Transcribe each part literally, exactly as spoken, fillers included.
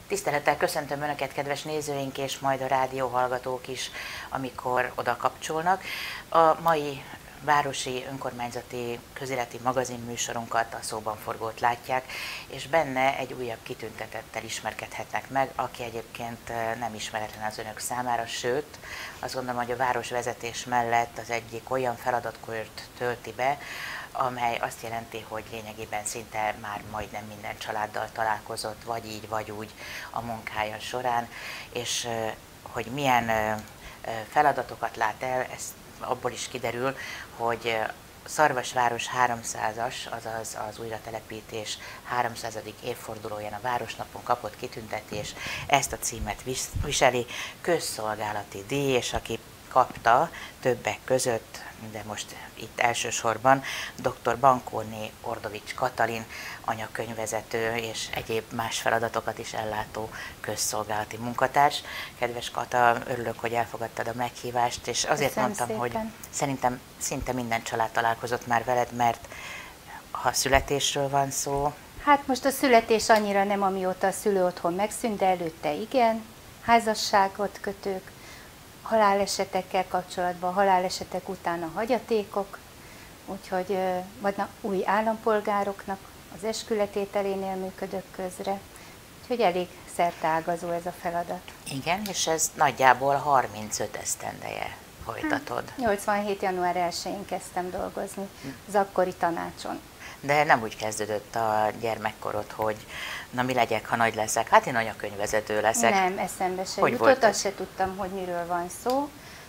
Tisztelettel köszöntöm Önöket, kedves nézőink, és majd a rádióhallgatók is, amikor oda kapcsolnak. A mai városi önkormányzati közéleti magazinműsorunkat, a Szóban Forgót látják, és benne egy újabb kitüntetettel ismerkedhetnek meg, aki egyébként nem ismeretlen az Önök számára, sőt, azt gondolom, hogy a városvezetés mellett az egyik olyan feladatkört tölti be, amely azt jelenti, hogy lényegében szinte már majdnem minden családdal találkozott, vagy így, vagy úgy a munkája során, és hogy milyen feladatokat lát el, ez abból is kiderül, hogy Szarvasváros háromszázas, azaz az újratelepítés háromszázadik évfordulóján a Városnapon kapott kitüntetés, ezt a címet viseli, közszolgálati díj, és aki kapta többek között, de most itt elsősorban dr. Bankóné Ordovics Katalin, anyakönyvvezető és egyéb más feladatokat is ellátó közszolgálati munkatárs. Kedves Kata, örülök, hogy elfogadtad a meghívást, és azért Köszönöm mondtam, szépen. hogy szerintem szinte minden család találkozott már veled, mert ha születésről van szó. Hát most a születés annyira nem, amióta a szülő otthon megszűnt, de előtte igen, házasságot kötők, halálesetekkel kapcsolatban, halálesetek után a hagyatékok, úgyhogy vannak új állampolgároknak az eskületételénél működök közre, úgyhogy elég szerteágazó ez a feladat. Igen, és ez nagyjából harmincöt esztendeje folytatod. Hát, nyolcvanhét. január elsején kezdtem dolgozni az akkori tanácson. De nem úgy kezdődött a gyermekkorod, hogy na mi legyek, ha nagy leszek? Hát én anyakönyvvezető leszek. Nem, eszembe se Hogy jutott, volt ez? azt se tudtam, hogy miről van szó.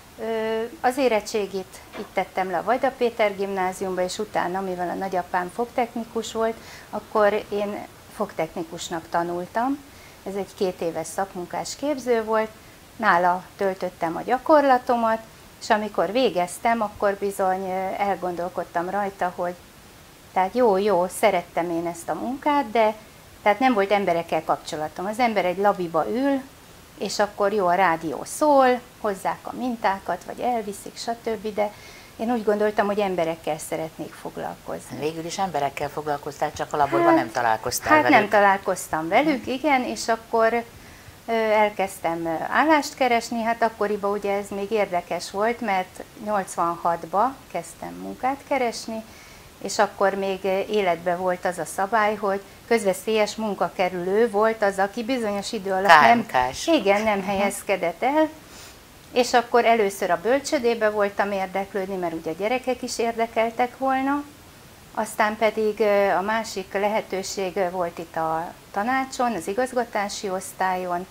Az érettségit itt tettem le a Vajda Péter gimnáziumba, és utána, mivel a nagyapám fogtechnikus volt, akkor én fogtechnikusnak tanultam. Ez egy két éves szakmunkás képző volt, nála töltöttem a gyakorlatomat, és amikor végeztem, akkor bizony elgondolkodtam rajta, hogy tehát jó, jó, szerettem én ezt a munkát, de tehát nem volt emberekkel kapcsolatom. Az ember egy labiba ül, és akkor jó, a rádió szól, hozzák a mintákat, vagy elviszik, stb., de én úgy gondoltam, hogy emberekkel szeretnék foglalkozni. Végül is emberekkel foglalkoztál, csak a laborban Hát- nem találkoztál Hát velük. nem találkoztam velük, igen, és akkor ö, elkezdtem állást keresni, hát akkoriban ugye ez még érdekes volt, mert nyolcvanhatban kezdtem munkát keresni, és akkor még életben volt az a szabály, hogy közveszélyes munkakerülő volt az, aki bizonyos idő alatt nem, ká em ká-s. igen, nem helyezkedett el, és akkor először a bölcsödébe voltam érdeklődni, mert ugye a gyerekek is érdekeltek volna, aztán pedig a másik lehetőség volt itt a tanácson, az igazgatási osztályon,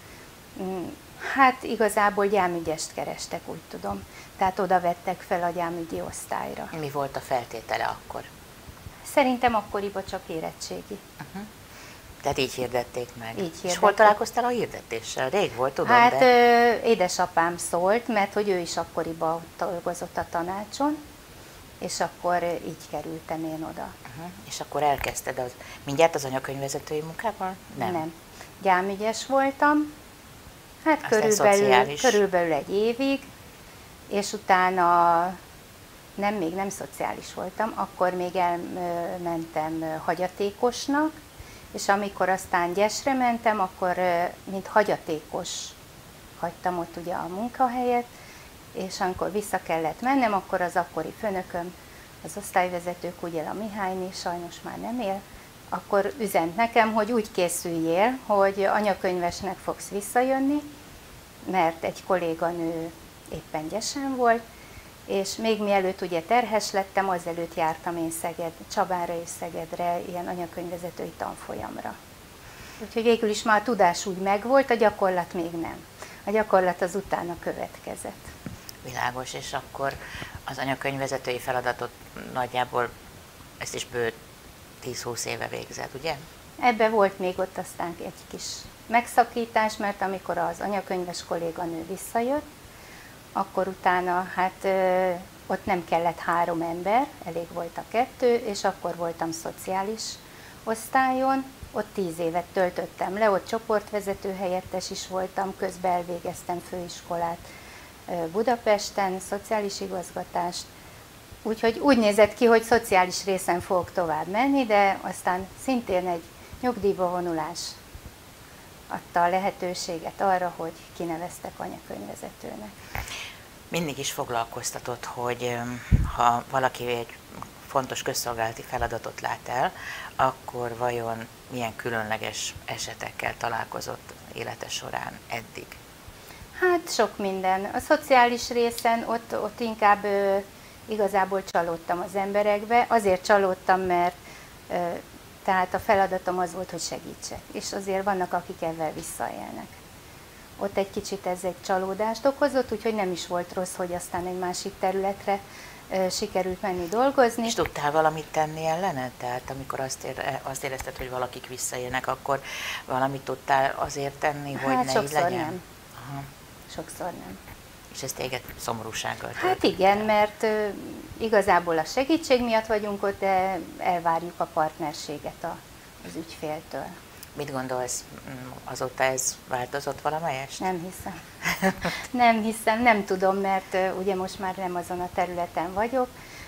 hát igazából gyámügyest kerestek, úgy tudom. Tehát oda vettek fel a gyámügyi osztályra. Mi volt a feltétele akkor? Szerintem akkoriban csak érettségi. Uh-huh. Tehát így hirdették meg. Így És hol hirdették. találkoztál a hirdetéssel? Rég volt, tudom, Hát de... ö, édesapám szólt, mert hogy ő is akkoriban dolgozott a tanácson, és akkor így kerültem én oda. Uh-huh. És akkor elkezdted az... mindjárt az anyakönyvvezetői munkával? Nem. Nem. Gyámügyes voltam, hát Aztán körülbelül, szociális. körülbelül egy évig, és utána nem, még nem szociális voltam, akkor még elmentem hagyatékosnak, és amikor aztán Gyesre mentem, akkor mint hagyatékos hagytam ott ugye a munkahelyet, és amikor vissza kellett mennem, akkor az akkori főnököm, az osztályvezető Kugyela Mihályné, sajnos már nem él, akkor üzent nekem, hogy úgy készüljél, hogy anyakönyvesnek fogsz visszajönni, mert egy kolléganő éppen Gyesen volt, és még mielőtt ugye terhes lettem, azelőtt jártam én Szeged, Csabára és Szegedre ilyen anyakönyvvezetői tanfolyamra. Úgyhogy végül is már a tudás úgy megvolt, a gyakorlat még nem. A gyakorlat az utána következett. Világos, és akkor az anyakönyvvezetői feladatot nagyjából ezt is bő tíz-húsz éve végzett, ugye? Ebbe volt még ott aztán egy kis megszakítás, mert amikor az anyakönyves kolléganő visszajött, akkor utána hát ö, ott nem kellett három ember, elég volt a kettő, és akkor voltam szociális osztályon, ott tíz évet töltöttem le, ott csoportvezető helyettes is voltam, közben elvégeztem főiskolát ö, Budapesten, szociális igazgatást, úgyhogy úgy nézett ki, hogy szociális részen fogok tovább menni, de aztán szintén egy nyugdíjba vonulás adta a lehetőséget arra, hogy kineveztek anyakönyvvezetőnek. Mindig is foglalkoztatott, hogy ha valaki egy fontos közszolgálati feladatot lát el, akkor vajon milyen különleges esetekkel találkozott élete során eddig? Hát sok minden. A szociális részen ott, ott inkább ö, igazából csalódtam az emberekbe. Azért csalódtam, mert ö, tehát a feladatom az volt, hogy segítsek. És azért vannak, akik ezzel visszaélnek. Ott egy kicsit ez egy csalódást okozott, úgyhogy nem is volt rossz, hogy aztán egy másik területre ö, sikerült menni dolgozni. És tudtál valamit tenni ellene? Tehát amikor azt, ér, azt érezted, hogy valakik visszaélnek, akkor valamit tudtál azért tenni, hogy hát ne így legyen? nem. Aha. Sokszor nem. És ez téged szomorúsággal tölt? Hát igen, mert uh, igazából a segítség miatt vagyunk ott, de elvárjuk a partnerséget a, az ügyféltől. Mit gondolsz, azóta ez változott valamelyest? Nem hiszem. nem hiszem, nem tudom, mert uh, ugye most már nem azon a területen vagyok.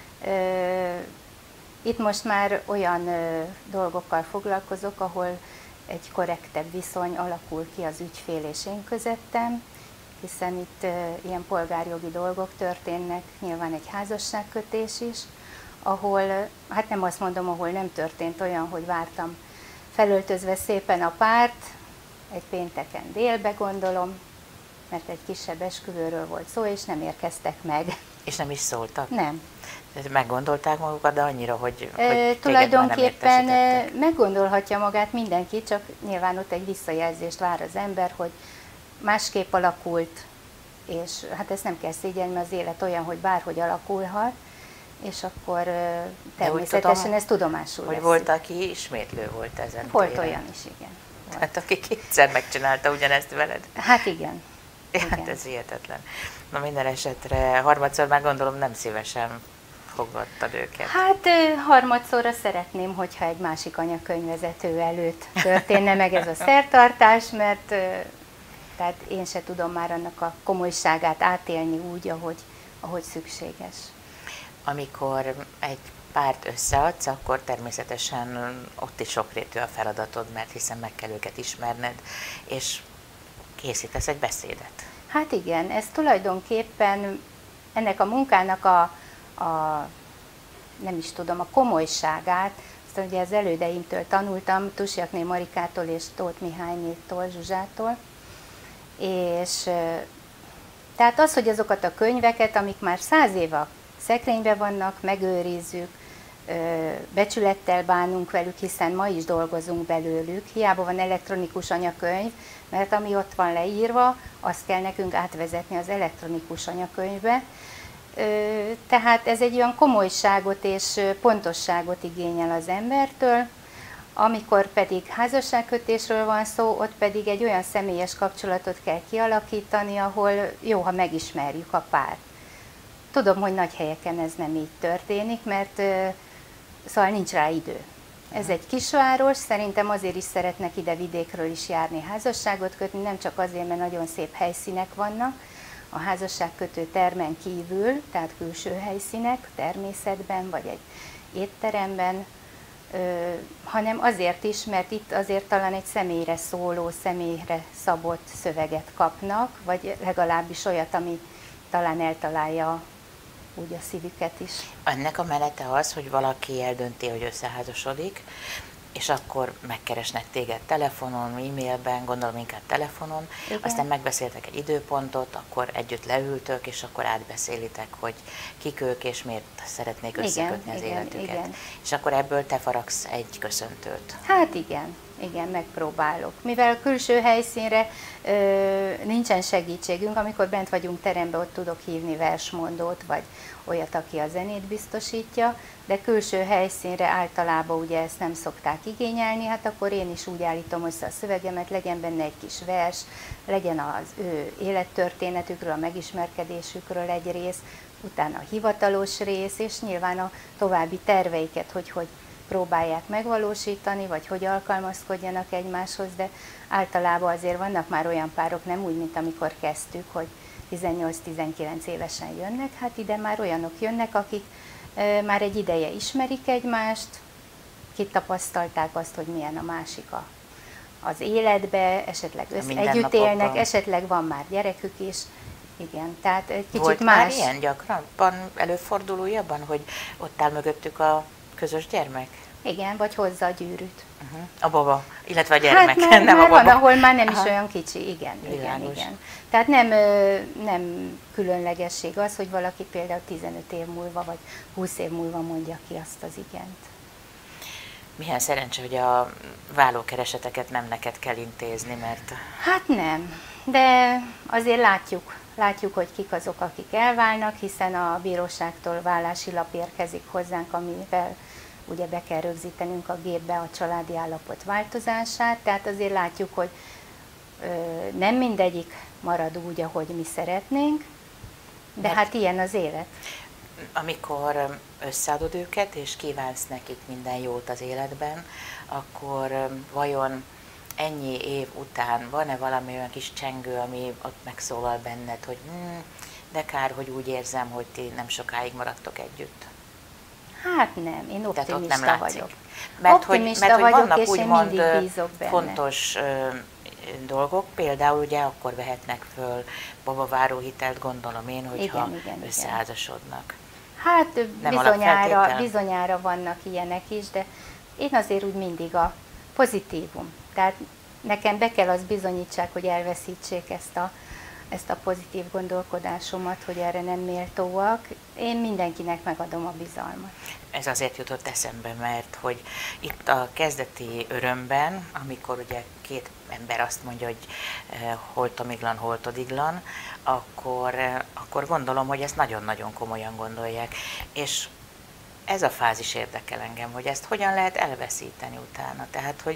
Uh, itt most már olyan uh, dolgokkal foglalkozok, ahol egy korrektebb viszony alakul ki az ügyfél és én közöttem, hiszen itt uh, ilyen polgárjogi dolgok történnek, nyilván egy házasságkötés is, ahol, uh, hát nem azt mondom, ahol nem történt olyan, hogy vártam felöltözve szépen a párt, egy pénteken délbe gondolom, mert egy kisebb esküvőről volt szó, és nem érkeztek meg. És nem is szóltak? Nem. Meggondolták magukat, de annyira, hogy, hogy e, Tulajdonképpen nem meggondolhatja magát mindenki, csak nyilván ott egy visszajelzést vár az ember, hogy másképp alakult, és hát ezt nem kell szégyelni, mert az élet olyan, hogy bárhogy alakulhat, és akkor természetesen tudom, ez tudomásul hogy veszik. volt, aki ismétlő volt ezen. Volt téren. Olyan is, igen. Volt. Hát aki kétszer megcsinálta ugyanezt veled. Hát igen. Hát igen. Ez hihetetlen. Na minden esetre harmadszor már gondolom nem szívesen fogadtad őket. Hát harmadszorra szeretném, hogyha egy másik anyakönyvvezető előtt történne meg ez a szertartás, mert tehát én se tudom már annak a komolyságát átélni úgy, ahogy, ahogy szükséges. Amikor egy párt összeadsz, akkor természetesen ott is sokrétű a feladatod, mert hiszen meg kell őket ismerned, és készítesz egy beszédet. Hát igen, ez tulajdonképpen ennek a munkának a, a nem is tudom, a komolyságát, azt ugye az elődeimtől tanultam, Tusjakné Marikától és Tóth Mihálynétól, Zsuzsától, és tehát az, hogy azokat a könyveket, amik már száz éve a szekrényben vannak, megőrizzük, becsülettel bánunk velük, hiszen ma is dolgozunk belőlük. Hiába van elektronikus anyakönyv, mert ami ott van leírva, azt kell nekünk átvezetni az elektronikus anyakönyvbe. Tehát ez egy olyan komolyságot és pontosságot igényel az embertől. Amikor pedig házasságkötésről van szó, ott pedig egy olyan személyes kapcsolatot kell kialakítani, ahol jó, ha megismerjük a párt. Tudom, hogy nagy helyeken ez nem így történik, mert szóval nincs rá idő. Ez egy kisváros, szerintem azért is szeretnek ide vidékről is járni, házasságot kötni, nem csak azért, mert nagyon szép helyszínek vannak a házasságkötő termen kívül, tehát külső helyszínek, természetben vagy egy étteremben, hanem azért is, mert itt azért talán egy személyre szóló, személyre szabott szöveget kapnak, vagy legalábbis olyat, ami talán eltalálja úgy a szívüket is. Ennek a menete az, hogy valaki eldönti, hogy összeházasodik, és akkor megkeresnek téged telefonon, e-mailben, gondolom inkább telefonon, igen. Aztán megbeszéltek egy időpontot, akkor együtt leültök, és akkor átbeszélitek, hogy kik ők, és miért szeretnék összekötni igen, az igen, életüket. Igen. És akkor ebből te faragsz egy köszöntőt. Hát igen, igen, megpróbálok. Mivel külső helyszínre ö, nincsen segítségünk, amikor bent vagyunk teremben, ott tudok hívni versmondót, vagy olyat, aki a zenét biztosítja, de külső helyszínre általában ugye ezt nem szokták igényelni, hát akkor én is úgy állítom össze a szövegemet, legyen benne egy kis vers, legyen az ő élettörténetükről, a megismerkedésükről egy rész, utána a hivatalos rész, és nyilván a további terveiket, hogy hogy próbálják megvalósítani, vagy hogy alkalmazkodjanak egymáshoz, de általában azért vannak már olyan párok, nem úgy, mint amikor kezdtük, hogy tizennyolc-tizenkilenc évesen jönnek, hát ide már olyanok jönnek, akik e, már egy ideje ismerik egymást, kitapasztalták azt, hogy milyen a másik a, az életbe, esetleg össz, együtt élnek, esetleg van már gyerekük is. Igen, tehát egy kicsit Volt más. Volt már ilyen gyakran? Előfordul újabban, hogy ott áll mögöttük a közös gyermek? Igen, vagy hozza a gyűrűt. Uh-huh. A baba, illetve a gyermek, hát már, nem már a baba. Van, ahol már nem Aha. is olyan kicsi, igen, Világos. igen, igen. Tehát nem, nem különlegesség az, hogy valaki például tizenöt év múlva, vagy húsz év múlva mondja ki azt az igent. Milyen szerencse, hogy a vállókereseteket nem neked kell intézni, mert... Hát nem, de azért látjuk, látjuk, hogy kik azok, akik elválnak, hiszen a bíróságtól vállási lap érkezik hozzánk, amivel ugye be kell rögzítenünk a gépbe a családi állapot változását, tehát azért látjuk, hogy ö, nem mindegyik marad úgy, ahogy mi szeretnénk, de mert hát ilyen az élet. Amikor összeadod őket, és kívánsz nekik minden jót az életben, akkor vajon ennyi év után van-e valami olyan kis csengő, ami ott megszólal benned, hogy hm, de kár, hogy úgy érzem, hogy ti nem sokáig maradtok együtt? Hát nem, én optimista nem vagyok. Mert optimista hogy, mert, vagyok, hogy vannak és úgymond én mindig bízok benne. Fontos ö, dolgok, például ugye akkor vehetnek föl babaváróhitelt, gondolom én, hogyha igen, igen, összeházasodnak. Hát nem bizonyára, bizonyára vannak ilyenek is, de én azért úgy mindig a pozitívum. Tehát nekem be kell az bizonyítsák, hogy elveszítsék ezt a, ezt a pozitív gondolkodásomat, hogy erre nem méltóak. Én mindenkinek megadom a bizalmat. Ez azért jutott eszembe, mert hogy itt a kezdeti örömben, amikor ugye két ember azt mondja, hogy eh, holtomiglan, holtodiglan, akkor, eh, akkor gondolom, hogy ezt nagyon-nagyon komolyan gondolják. És ez a fázis érdekel engem, hogy ezt hogyan lehet elveszíteni utána. Tehát, hogy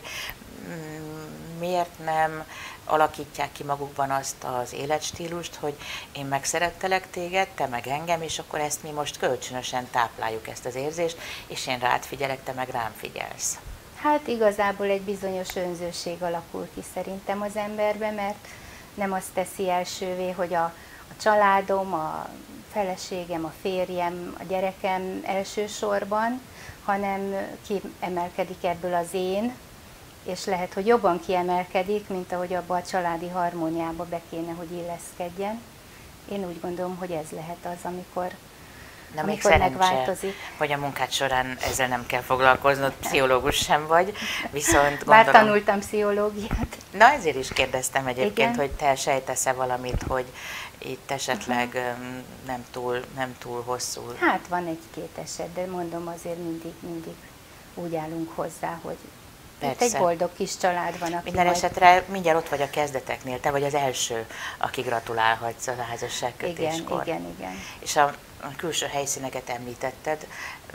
mm, miért nem alakítják ki magukban azt az életstílust, hogy én megszerettelek téged, te meg engem, és akkor ezt mi most kölcsönösen tápláljuk, ezt az érzést, és én rád figyelek, te meg rám figyelsz. Hát igazából egy bizonyos önzőség alakul ki szerintem az emberbe, mert nem azt teszi elsővé, hogy a, a családom, a feleségem, a férjem, a gyerekem elsősorban, hanem kiemelkedik ebből az én, és lehet, hogy jobban kiemelkedik, mint ahogy abba a családi harmóniába be kéne, hogy illeszkedjen. Én úgy gondolom, hogy ez lehet az, amikor, Na, amikor még megváltozik. Vagy a munkád során ezzel nem kell foglalkoznod, pszichológus sem vagy, viszont Bár gondolom... tanultam pszichológiát. Na, ezért is kérdeztem egyébként, Igen. hogy te sejtesz-e valamit, hogy itt esetleg uh-huh. nem, túl, nem túl hosszú. Hát van egy-két eset, de mondom, azért mindig, mindig úgy állunk hozzá, hogy Persze. Itt egy boldog kis család van, aki Minden majd... esetre mindjárt ott vagy a kezdeteknél, te vagy az első, aki gratulálhatsz a házasságkötéskor. Igen, igen, igen. És a, a külső helyszíneket említetted,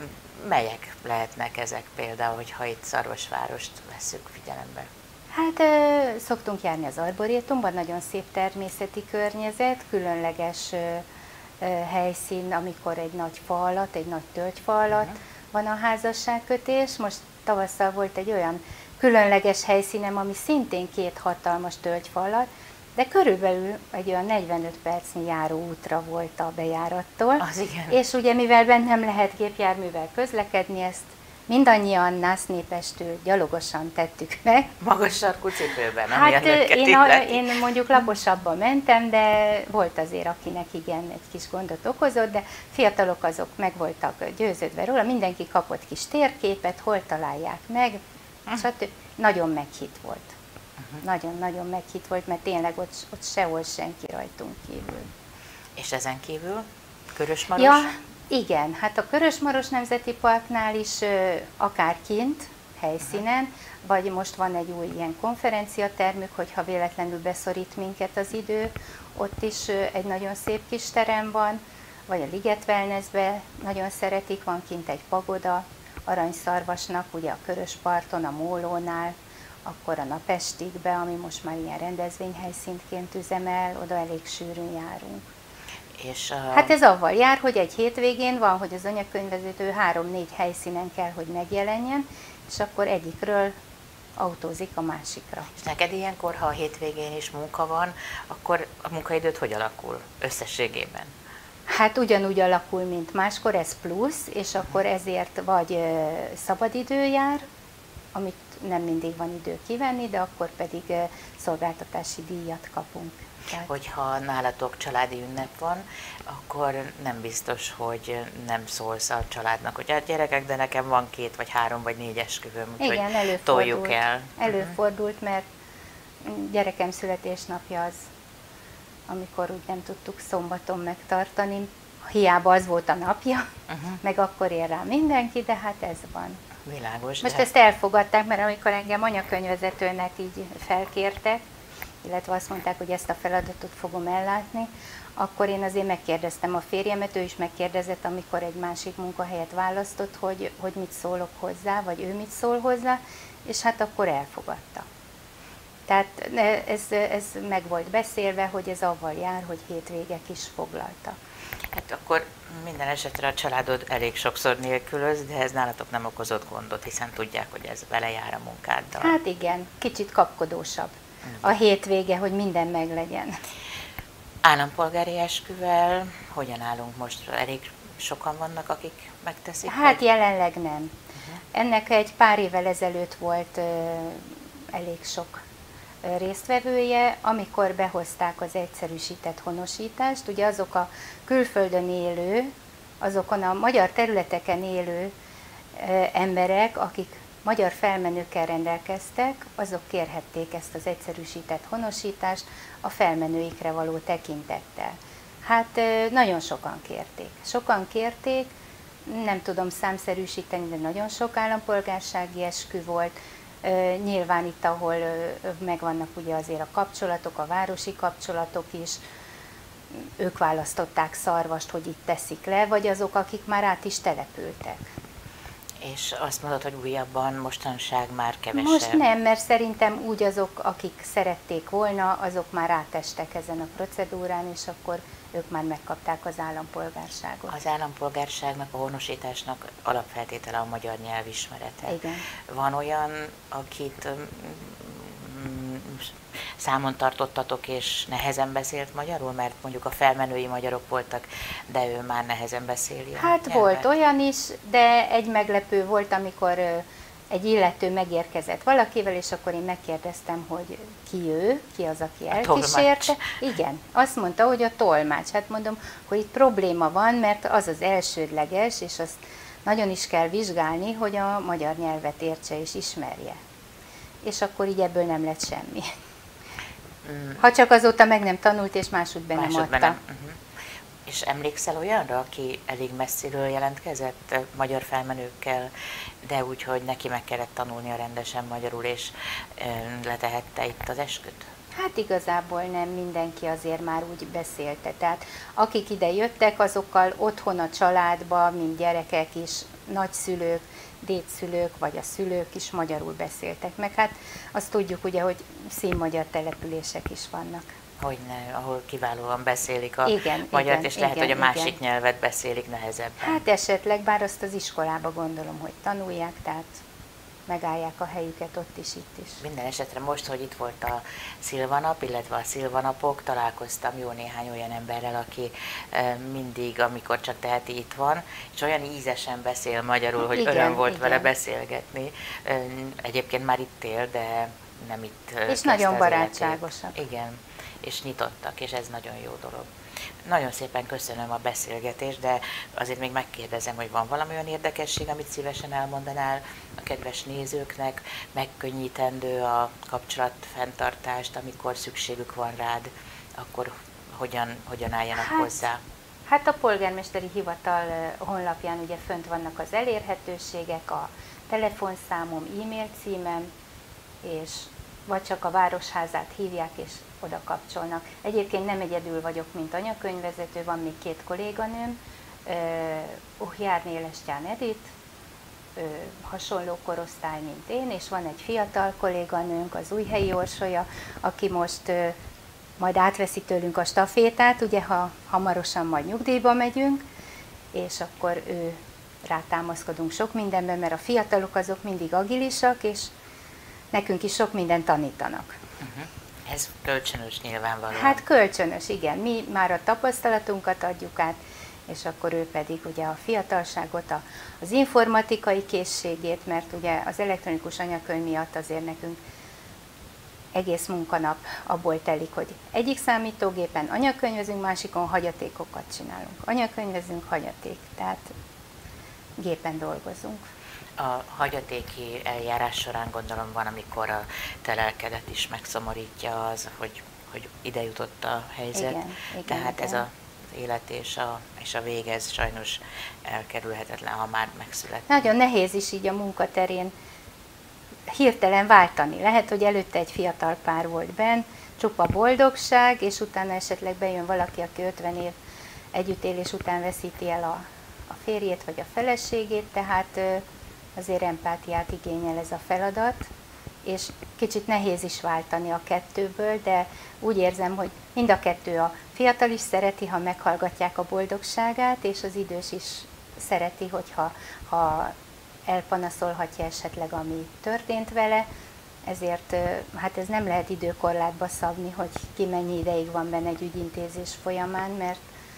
melyek lehetnek ezek például, hogyha itt Szarvasvárost vesszük figyelembe? Hát ö, szoktunk járni az Arborétumban, nagyon szép természeti környezet, különleges ö, ö, helyszín, amikor egy nagy fa alatt, egy nagy tölgyfa alatt uh-huh. van a házasságkötés. Most tavasszal volt egy olyan különleges helyszínem, ami szintén két hatalmas tölgyfa alatt, de körülbelül egy olyan negyvenöt percnyi járó útra volt a bejárattól. Az igen. És ugye mivel bennem lehet gépjárművel közlekedni, ezt mindannyian násznépestől gyalogosan tettük meg. Magas sarkú cipőben, ami hát a én, a, én mondjuk laposabban mentem, de volt azért, akinek igen, egy kis gondot okozott, de fiatalok azok meg voltak győződve róla, mindenki kapott kis térképet, hol találják meg, uh-huh. stb. Nagyon meghitt volt. Nagyon-nagyon uh-huh. meghitt volt, mert tényleg ott, ott sehol senki rajtunk kívül. És ezen kívül? Körösmaros? Ja, igen, hát a Körösmaros Nemzeti Parknál is akár kint, helyszínen, vagy most van egy új ilyen konferenciatermük, hogyha véletlenül beszorít minket az idő, ott is egy nagyon szép kis terem van, vagy a Liget Wellnessbe nagyon szeretik, van kint egy pagoda, Aranyszarvasnak, ugye a Körösparton, a Mólónál, akkor a Napestikbe, ami most már ilyen rendezvényhelyszínként üzemel, oda elég sűrűn járunk. És a... Hát ez avval jár, hogy egy hétvégén van, hogy az anyakönyvvezető három-négy helyszínen kell, hogy megjelenjen, és akkor egyikről autózik a másikra. És neked ilyenkor, ha a hétvégén is munka van, akkor a munkaidőt hogy alakul összességében? Hát ugyanúgy alakul, mint máskor, ez plusz, és akkor ezért vagy szabadidő jár, amit nem mindig van idő kivenni, de akkor pedig szolgáltatási díjat kapunk. Tehát... Hogyha nálatok családi ünnep van, akkor nem biztos, hogy nem szólsz a családnak, hogy hát gyerekek, de nekem van két, vagy három, vagy négy esküvőm, úgyhogy toljuk el. Előfordult, mert gyerekem születésnapja az, amikor úgy nem tudtuk szombaton megtartani, hiába az volt a napja, uh-huh. meg akkor ér rá mindenki, de hát ez van. Világos. Most de... ezt elfogadták, mert amikor engem anyakönyvvezetőnek így felkértek, illetve azt mondták, hogy ezt a feladatot fogom ellátni, akkor én azért megkérdeztem a férjemet, ő is megkérdezett, amikor egy másik munkahelyet választott, hogy, hogy mit szólok hozzá, vagy ő mit szól hozzá, és hát akkor elfogadta. Tehát ez, ez meg volt beszélve, hogy ez avval jár, hogy hétvégek is foglaltak. Hát akkor minden esetre a családod elég sokszor nélkülöz, de ez nálatok nem okozott gondot, hiszen tudják, hogy ez vele jár a munkáddal. Hát igen, kicsit kapkodósabb a hétvége, hogy minden meglegyen. Állampolgári esküvel hogyan állunk most? Elég sokan vannak, akik megteszik? Hát vagy? jelenleg nem. Uh-huh. Ennek egy pár évvel ezelőtt volt uh, elég sok uh, résztvevője, amikor behozták az egyszerűsített honosítást. Ugye azok a külföldön élő, azokon a magyar területeken élő uh, emberek, akik magyar felmenőkkel rendelkeztek, azok kérhették ezt az egyszerűsített honosítást a felmenőikre való tekintettel. Hát nagyon sokan kérték. Sokan kérték, nem tudom számszerűsíteni, de nagyon sok állampolgársági eskü volt. Nyilván itt, ahol megvannak ugye azért a kapcsolatok, a városi kapcsolatok is, ők választották Szarvast, hogy itt teszik le, vagy azok, akik már át is települtek. És azt mondod, hogy újabban mostanság már kevesebb? Most nem, mert szerintem úgy azok, akik szerették volna, azok már átestek ezen a procedúrán, és akkor ők már megkapták az állampolgárságot. Az állampolgárságnak, a honosításnak alapfeltétele a magyar nyelvismerete. Igen. Van olyan, akit számon tartottatok, és nehezen beszélt magyarul, mert mondjuk a felmenői magyarok voltak, de ő már nehezen beszéli a Hát nyelvet. Volt olyan is, de egy meglepő volt, amikor egy illető megérkezett valakivel, és akkor én megkérdeztem, hogy ki ő, ki az, aki elkísérte. Igen, azt mondta, hogy a tolmács. Hát mondom, hogy itt probléma van, mert az az elsődleges, és azt nagyon is kell vizsgálni, hogy a magyar nyelvet értse és ismerje. És akkor így ebből nem lett semmi. Mm. Ha csak azóta meg nem tanult, és máshogy be nem adta. Nem. Uh-huh. És emlékszel olyanra, aki elég messziről jelentkezett magyar felmenőkkel, de úgy, hogy neki meg kellett tanulnia rendesen magyarul, és letehette itt az esküt? Hát igazából nem, mindenki azért már úgy beszélte. Tehát akik ide jöttek, azokkal otthon a családban, mint gyerekek is, nagyszülők, dédszülők, vagy a szülők is magyarul beszéltek. Meg hát azt tudjuk ugye, hogy színmagyar települések is vannak. Hogyne, ahol kiválóan beszélik a igen, magyart, igen, és lehet, igen, hogy a másik igen. nyelvet beszélik nehezebben. Hát esetleg, bár azt az iskolába gondolom, hogy tanulják, tehát megállják a helyüket ott is, itt is. Minden esetre most, hogy itt volt a szilvanap, illetve a szilvanapok, találkoztam jó néhány olyan emberrel, aki mindig, amikor csak teheti, itt van, és olyan ízesen beszél magyarul, hogy igen, öröm volt igen. vele beszélgetni. Egyébként már itt él, de nem itt. És nagyon barátságosak. Igen, és nyitottak, és ez nagyon jó dolog. Nagyon szépen köszönöm a beszélgetést, de azért még megkérdezem, hogy van valami olyan érdekesség, amit szívesen elmondanál a kedves nézőknek, megkönnyítendő a kapcsolatfenntartást, amikor szükségük van rád, akkor hogyan, hogyan álljanak hát, hozzá? Hát a polgármesteri hivatal honlapján ugye fönt vannak az elérhetőségek, a telefonszámom, e-mail címem, és vagy csak a Városházát hívják, és oda kapcsolnak. Egyébként nem egyedül vagyok, mint anyakönyvvezető, van még két kolléganőm, Uhjár Nélestyán Edith, hasonló korosztály, mint én, és van egy fiatal kolléganőnk, az Újhelyi Orsolya, aki most majd átveszi tőlünk a stafétát, ugye ha hamarosan majd nyugdíjba megyünk, és akkor ő rátámaszkodunk sok mindenben, mert a fiatalok azok mindig agilisak, és nekünk is sok mindent tanítanak. Uh-huh. Ez kölcsönös nyilvánvalóan. Hát kölcsönös, igen. Mi már a tapasztalatunkat adjuk át, és akkor ő pedig ugye a fiatalságot, a, az informatikai készségét, mert ugye az elektronikus anyakönyv miatt azért nekünk egész munkanap abból telik, hogy egyik számítógépen anyakönyvezünk, másikon hagyatékokat csinálunk. Anyakönyvezünk, hagyaték, tehát gépen dolgozunk. A hagyatéki eljárás során gondolom van, amikor a te lelkedet is megszomorítja az, hogy, hogy ide jutott a helyzet. Igen, igen, Tehát igen. ez a élet és a, és a vége, ez sajnos elkerülhetetlen, ha már megszületett. Nagyon nehéz is így a munkaterén hirtelen váltani. Lehet, hogy előtte egy fiatal pár volt benn, csupa boldogság, és utána esetleg bejön valaki, aki ötven év együttélés után veszíti el a, a férjét vagy a feleségét, tehát azért empátiát igényel ez a feladat, és kicsit nehéz is váltani a kettőből, de úgy érzem, hogy mind a kettő, a fiatal is szereti, ha meghallgatják a boldogságát, és az idős is szereti, hogyha ha elpanaszolhatja esetleg, ami történt vele, ezért hát ez nem lehet időkorlátba szabni, hogy ki mennyi ideig van benne egy ügyintézés folyamán, mert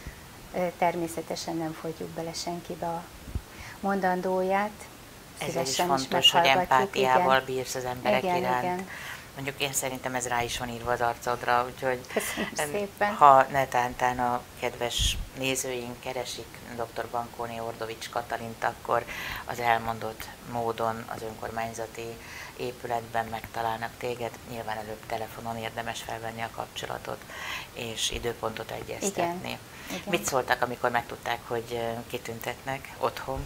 természetesen nem folytjuk bele senkibe a mondandóját. Ezzel is fontos, hogy empátiával igen. bírsz az emberek igen, iránt. Igen. Mondjuk én szerintem ez rá is van írva az arcodra, úgyhogy köszönöm szépen. Ha netántán a kedves nézőink keresik dr. Bankóné Ordovics Katalint, akkor az elmondott módon az önkormányzati épületben megtalálnak téged. Nyilván előbb telefonon érdemes felvenni a kapcsolatot és időpontot egyeztetni. Igen, igen. Mit szóltak, amikor megtudták, hogy kitüntetnek otthon?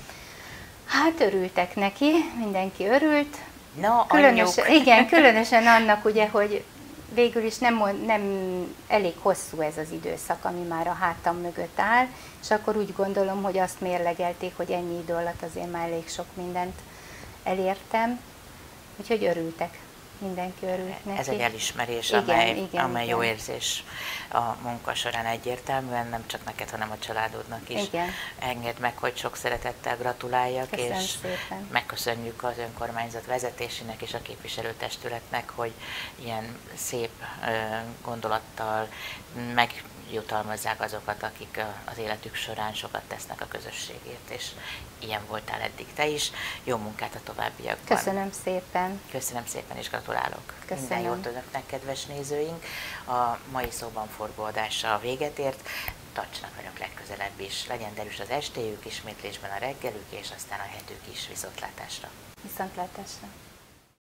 Hát örültek neki, mindenki örült. No, különösen, igen, különösen annak ugye, hogy végül is nem, nem elég hosszú ez az időszak, ami már a hátam mögött áll, és akkor úgy gondolom, hogy azt mérlegelték, hogy ennyi idő alatt azért már elég sok mindent elértem, úgyhogy örültek. Mindenki örült neki. Ez egy elismerés, igen, amely, igen, amely igen. jó érzés a munka során egyértelműen, nem csak neked, hanem a családodnak is. Igen. Engedd meg, hogy sok szeretettel gratuláljak, köszönöm és szépen. megköszönjük az önkormányzat vezetésének és a képviselőtestületnek, hogy ilyen szép gondolattal megjutalmazzák azokat, akik az életük során sokat tesznek a közösségért, és ilyen voltál eddig te is. Jó munkát a továbbiakban. Köszönöm szépen. Köszönöm szépen, és gratulálok. Köszönöm. Minden jót önöknek, kedves nézőink. A mai szóban forgó adása véget ért. Tartsanak velünk legközelebb is. Legyen derűs az estéjük, ismétlésben a reggelük, és aztán a hetük is. Viszontlátásra. Viszontlátásra.